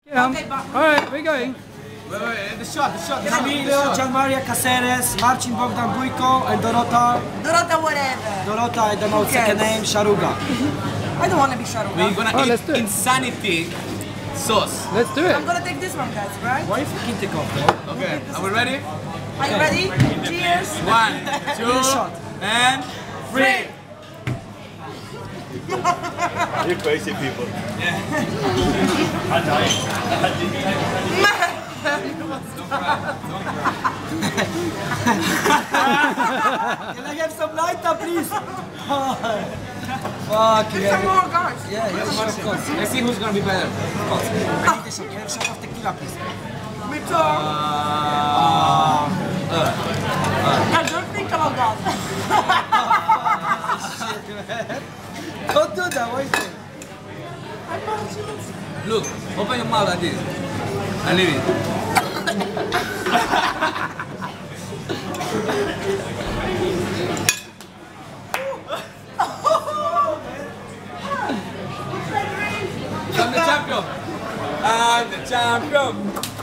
Yeah. Okay, but Alright, we're going. Wait, the shot. Emilio, Gianmaria Caceres, Marcin Bogdan Bujko, and Dorota, whatever. I don't know second name, Sharuga. I don't want to be Sharuga. We're gonna let's do eat it. insanity sauce. Let's do I'm it. gonna take this one, guys, right? Why fucking take off though? Okay, are we ready? Are you ready? Cheers. 1, 2, shot. and 3. You crazy people. Can I have some lighter, please? Fuck, Get some more, guys. Yeah, yes, of course. Let's see who's gonna be better. I need a shot. Can I have a shot of tequila, please? Me too. Guys, don't think about that. Don't do that, why is it? Look, open your mouth like this. And leave it. I'm the champion. I'm the champion.